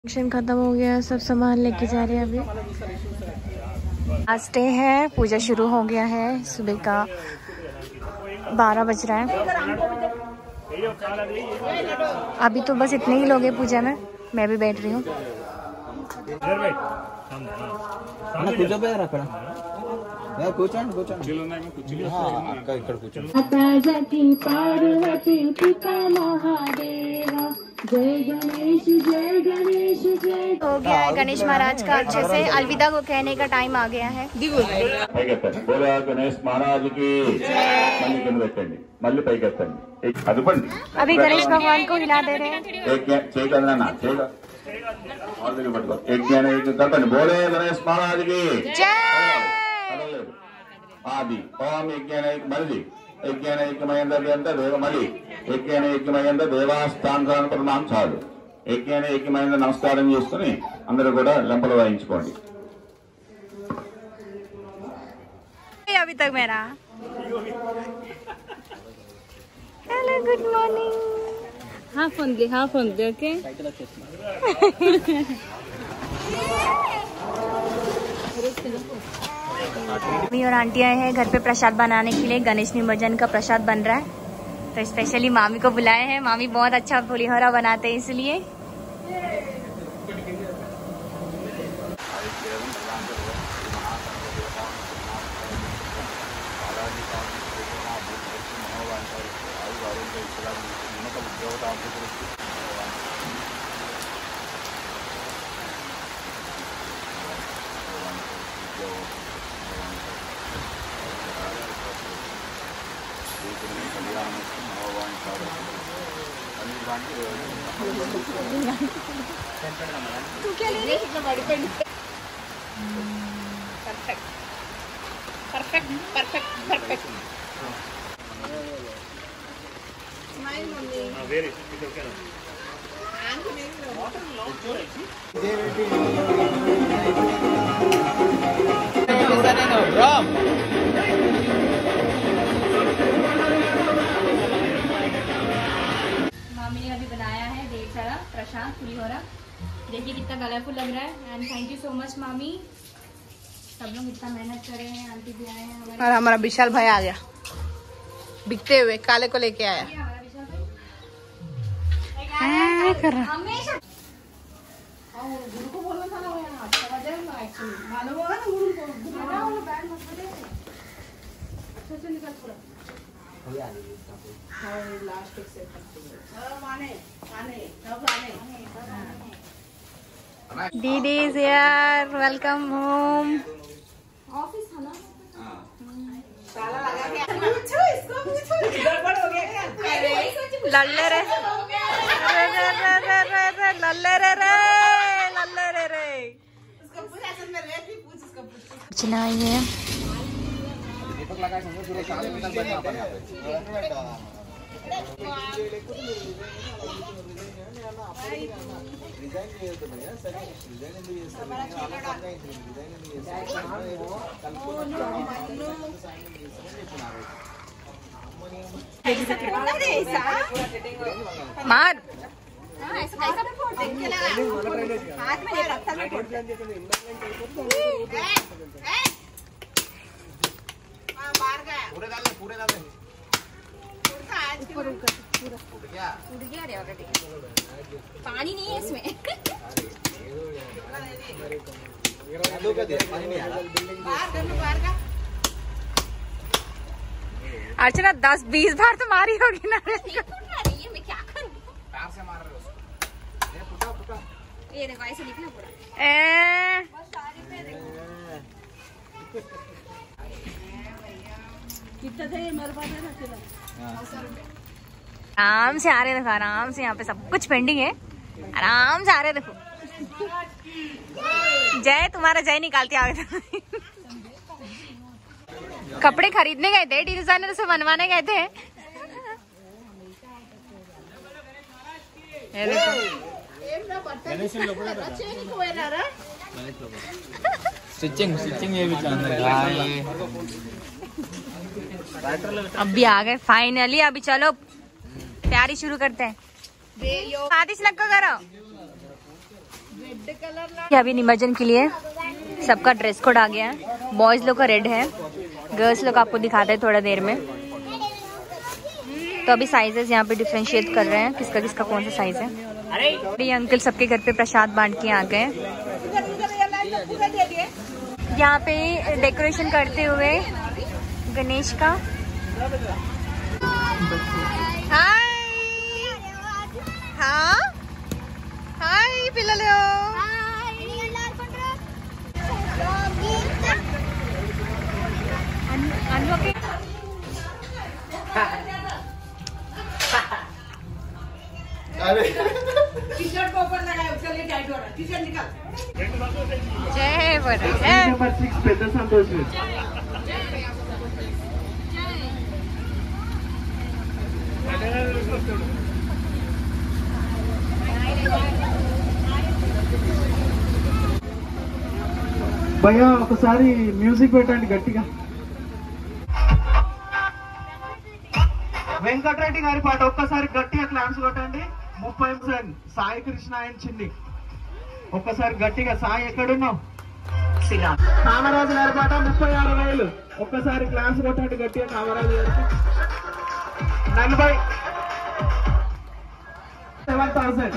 Function खत्म हो गया, सब सामान लेके जा रहे हैं अभी। आज डे है, पूजा शुरू हो गया है, सुबह का 12 बज रहा है। अभी तो बस इतने ही लोग हैं पूजा में, मैं भी बैठ रही हूँ। हो गया है गणेश महाराज का अच्छे से अलविदा को कहने का टाइम आ गया है। गणेश महाराज की अभी गणेश भगवान को हिला दे रहे हैं। बोले गणेश महाराज की जय। आदि ओम यज्ञानैक मल्ली यज्ञानैकमयंद देव मल्ली యజ్ఞమయ్యంద దేవాస్థానాన్ని ప్రమాణం చాలు యజ్ఞమయ్యంద నమస్కారం చేసుకుని అందరూ కూడా లెంపలు వాయించుకోండి। अभी तक मेरा hello good morning. Half only okay. Mummy और आंटी आए हैं घर पे प्रसाद बनाने के लिए। गणेश निमज्जन का प्रसाद बन रहा है तो स्पेशली मामी को बुलाए हैं। मामी बहुत अच्छा पुलिहोरा बनाते हैं इसलिए। तू क्या ले रही? Perfect perfect perfect perfect. Smile mummy. Very okay ना। आंख में वाटर लॉक मामी ने अभी बनाया है ढेर सारा प्रसाद पुलिहोरा। देखिए कितना कलरफुल लग रहा है। And thank you so much मामी, सब लोग इतना मेहनत कर रहे हैं। आंटी भी आए हैं और हमारा विशाल भाई आ गया बिकते हुए, काले को लेके आया। कर रहा हमेशा गुरु को बोलना था ना, वो यहाँ अच्छा बजा ना एक्चुअली मालूम होगा ना गुरु को। वो बैंड मत बजे अच्छा से निकल पूरा। लास्ट एक से माने दीदी is here, welcome home. Office था ना, ताला लगा के पूछो इसको, पूछो गड़बड़ हो गया क्या? लल्ले रे लल्ले रे उसका पूछ असल में रेट भी पूछ, उसका पूछ। अर्चना आई है। दीपक लगा समझो पूरे साल में तक बैठना पड़ेगा। मार हाथ में पत्थर में पूरे डाल दे ऊपर उड़ गया रे ऑलरेडी। पानी नहीं है इसमें। अर्चना 10-20 बार तो मारी होगी ना। मैं क्या करूं? पैर से मार रहे हो उसको। ये फुटा ये देखो ऐसे निकला पूरा। कितना थे मेरे पास है ना चला। आराम से आ रहे देखो, आराम से। यहाँ पे सब कुछ पेंडिंग है, आराम से आ रहे देखो। जय तुम्हारा जय निकालते आ गए। कपड़े खरीदने गए थे, डिजाइनर से बनवाने गए थे। स्टिचिंग ये भी अभी आ गए फाइनली। अभी चलो तैयारी शुरू करते हैं। आतिश लग को करो। अभी निमज्जन के लिए सबका ड्रेस कोड आ गया है। बॉयज लोग का रेड है, गर्ल्स लोग आपको दिखाते हैं थोड़ा देर में। तो अभी साइजेस यहाँ पे डिफ्रेंशिएट कर रहे हैं किसका किसका कौन सा साइज है। ये अंकल सबके घर पे प्रसाद बांट के आ गए। यहाँ पे डेकोरेशन करते हुए गणेश का। हाय हाँ हाय पिल्ललो टी-शर्ट को ऊपर लगाए, उसके लिए टाइट हो रहा है। टी-शर्ट निकाल। जय बड़ा नंबर 6 పెద్ద సంతోష్ భయ్యా ఒకసారి మ్యూజిక్ పెట్టండి గట్టిగా. వెంకటరెడ్డి గారి పాట ఒక్కసారి గట్టిగా క్లాప్స్ కొట్టండి. 30% సాయి కృష్ణ అండ్ చిన్ని. ఒక్కసారి గట్టిగా సాయి ఎక్కడున్నావు? కామరాజు గారి పాట 36,000. ఒక్కసారి క్లాప్స్ కొట్టండి గట్టిగా కామరాజు గారికి. 47,000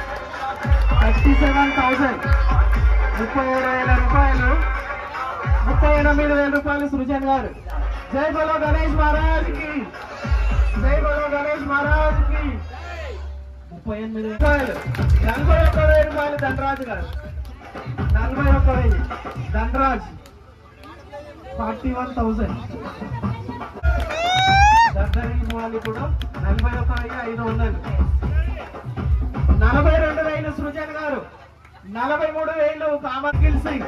37,000 37,000 రూపాయలు. 38,000 రూపాయలు సృజన్ గారు. జై బోలో గణేష్ మహారాజ్ కి, జై బోలో గణేష్ మహారాజ్ కి. 38,000 రూపాయలు. 41,000 రూపాయలు ధనరాజు గారు. 41,000 ధనరాజ్. 41,000 దద్దరి వాళ్ళు కూడా 41,500. 42,000 సృజన్ గారు. 43,000 కామర్కిల్ సింగ్.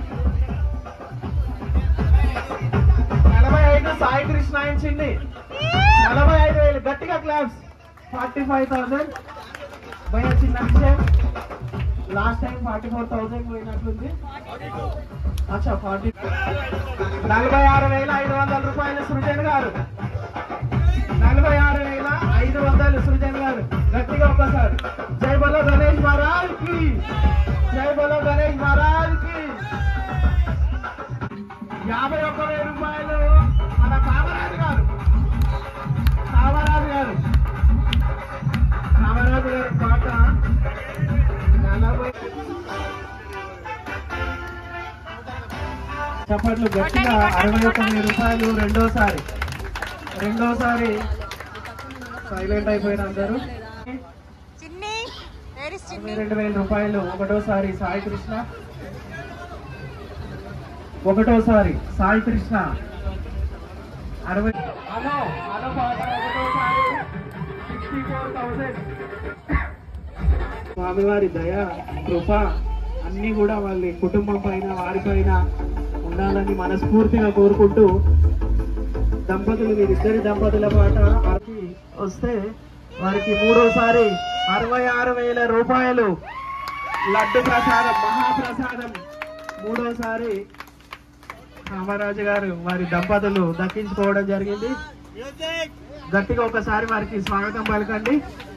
45 సాయి కృష్ణ అండ్ చిన్ని. 45,000 గట్టిగా క్లాప్స్. 45,000 భయ చిన్న విషయం. లాస్ట్ టైం 44,000 పోయినట్లుంది. అచ్చా 46,500 రూపాయలు సృజన్ గారు. 46,500 సృజన్ గారు. గట్టిగా ఒక్కసారి జై బోలో గణేష్ మహారాజ్ కి, జై బోలో గణేష్ మహారాజ్ కి. 51,000 రూపాయలు మన కామరాజు గారు. కామరాజు గారు పాట 40. చప్పట్లు గట్టిగా. 61,000 రూపాయలు రెండోసారి సైలెంట్ అయిపోయిన అందరూ. 22,000 రూపాయలు ఒకటోసారి సాయి కృష్ణ. ఒకటోసారి సాయి కృష్ణ 60. హలో పాట ఒకటోసారి 64,000. స్వామివారి దయ కృప అన్ని కూడా వాళ్ళ కుటుంబం పైన వారిపైన ఉండాలని మనస్ఫూర్తిగా కోరుకుంటూ దంపతులు వీరిద్దరి దంపతుల పాట వస్తే వారికి మూడోసారి 66,000 రూపాయలు లడ్డు ప్రసాదం మహాప్రసాదం మూడోసారి కామరాజు గారు వారి దంపతులు దక్కించుకోవడం జరిగింది. గట్టిగా ఒకసారి వారికి స్వాగతం పలకండి.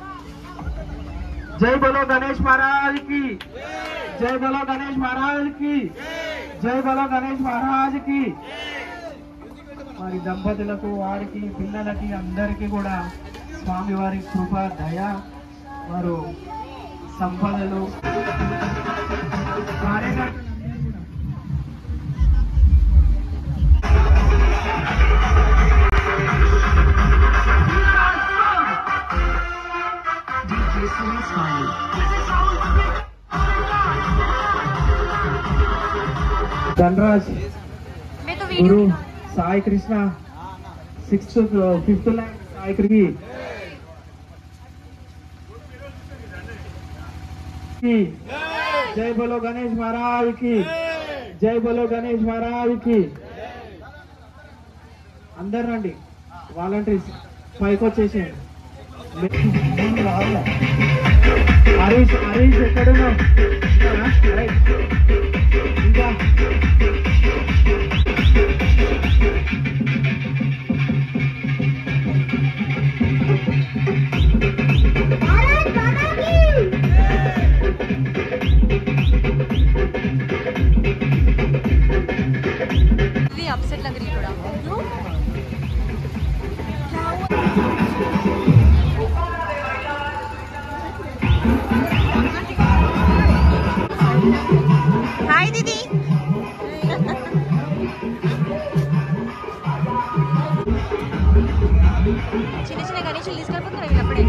జై బోలో గణేష్ మహారాజ్ కి, జై బోలో గణేష్ మహారాజ్ కి, జై బోలో గణేష్ మహారాజ్ కి. వారి దంపతులకు వారికి పిల్లలకి అందరికీ కూడా స్వామివారి కృప దయ వారు సంపదలు ధనరాజ్ గురు సాయి కృష్ణ 5th ల్యాండ్ సాయి కృష్ణ జై బోలో గణేష్ మహారాజ్ కి, జై బోలో గణేష్ మహారాజ్ కి. అందరు రండి వాలంటీర్స్ పైకి వచ్చేసేయండి. హరీష్ ఎక్కడున్నావు? ఇంకా अपसेट लग रही थोड़ा। हाय दीदी। చిన్న చిన్న గణేషులు తీసుకెళ్ళిపోతున్నారు వీళ్ళు అప్పుడే.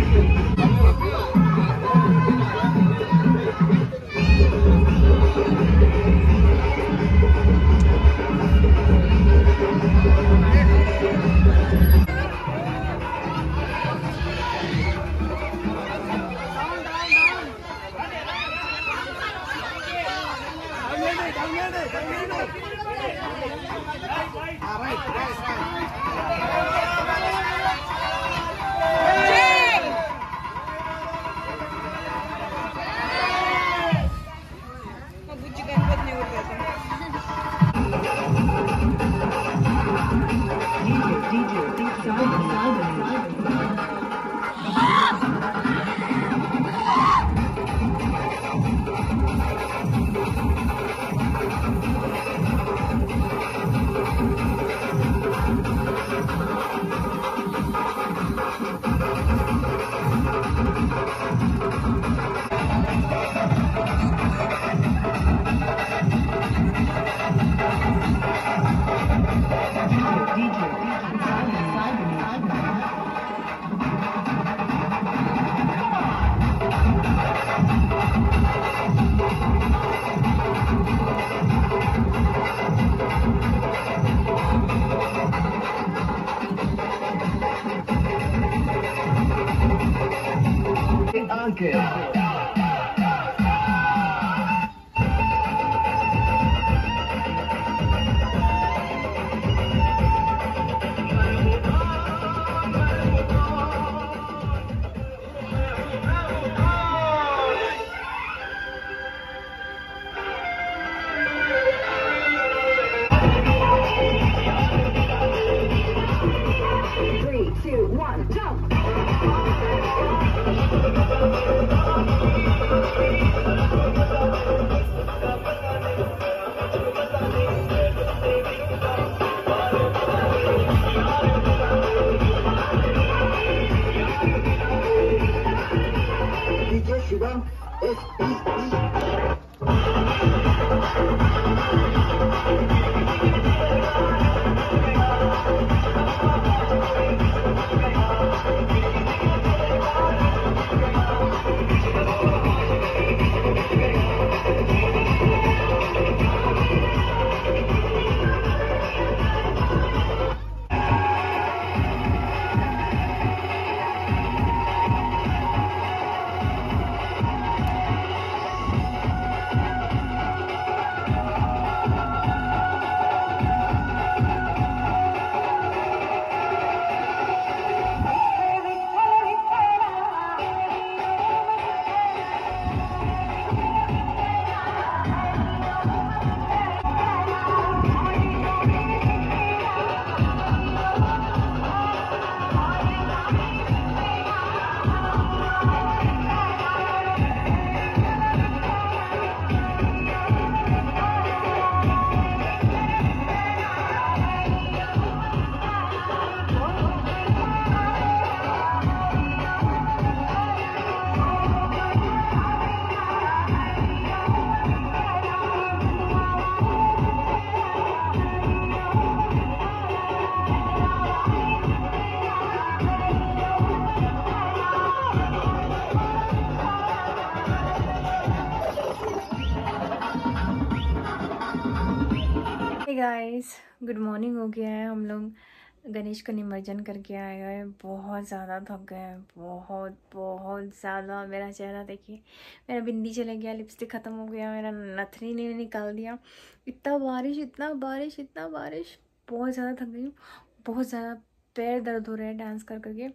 गाइस गुड मॉर्निंग हो गया है। हम लोग गणेश का निमज्जन करके आए हैं। बहुत ज़्यादा थक गए हैं, बहुत बहुत ज़्यादा। मेरा चेहरा देखिए, मेरा बिंदी चले गया, लिपस्टिक ख़त्म हो गया, मेरा नथनी ने निकाल दिया। इतना बारिश, इतना बारिश, इतना बारिश, बहुत ज़्यादा थक गई हूँ। बहुत ज़्यादा पैर दर्द हो रहे हैं डांस कर करके।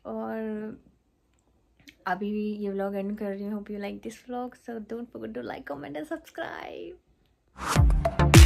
और अभी ये व्लॉग एंड कर रही हूँ। Hope you like this vlog, so don't forget to like, comment and subscribe.